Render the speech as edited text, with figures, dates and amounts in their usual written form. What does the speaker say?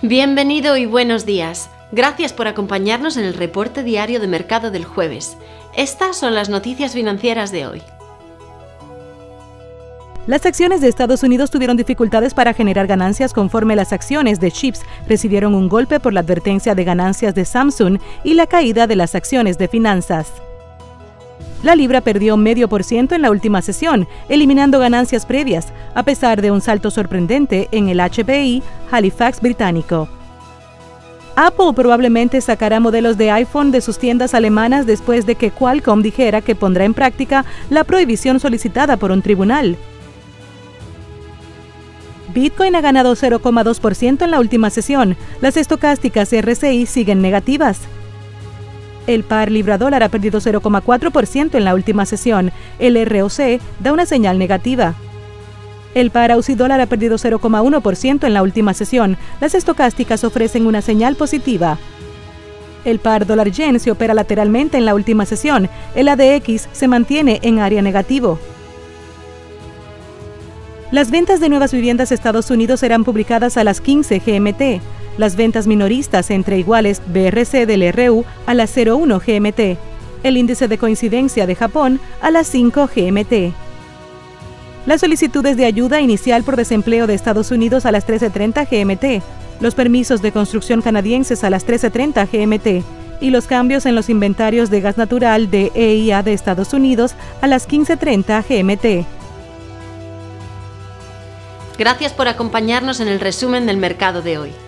Bienvenido y buenos días. Gracias por acompañarnos en el reporte diario de mercado del jueves. Estas son las noticias financieras de hoy. Las acciones de Estados Unidos tuvieron dificultades para generar ganancias conforme las acciones de chips recibieron un golpe por la advertencia de ganancias de Samsung y la caída de las acciones de finanzas. La libra perdió 0,5% en la última sesión, eliminando ganancias previas, a pesar de un salto sorprendente en el HPI Halifax británico. Apple probablemente sacará modelos de iPhone de sus tiendas alemanas después de que Qualcomm dijera que pondrá en práctica la prohibición solicitada por un tribunal. Bitcoin ha ganado 0,2% en la última sesión. Las estocásticas RSI siguen negativas. El par libra-dólar ha perdido 0,4% en la última sesión. El ROC da una señal negativa. El par AUD-dólar ha perdido 0,1% en la última sesión. Las estocásticas ofrecen una señal positiva. El par dólar-yen se opera lateralmente en la última sesión. El ADX se mantiene en área negativo. Las ventas de nuevas viviendas de Estados Unidos serán publicadas a las 15 GMT. Las ventas minoristas entre iguales BRC del RU a las 01 GMT. El índice de coincidencia de Japón a las 5 GMT. Las solicitudes de ayuda inicial por desempleo de Estados Unidos a las 13:30 GMT. Los permisos de construcción canadienses a las 13:30 GMT. Y los cambios en los inventarios de gas natural de EIA de Estados Unidos a las 15:30 GMT. Gracias por acompañarnos en el resumen del mercado de hoy.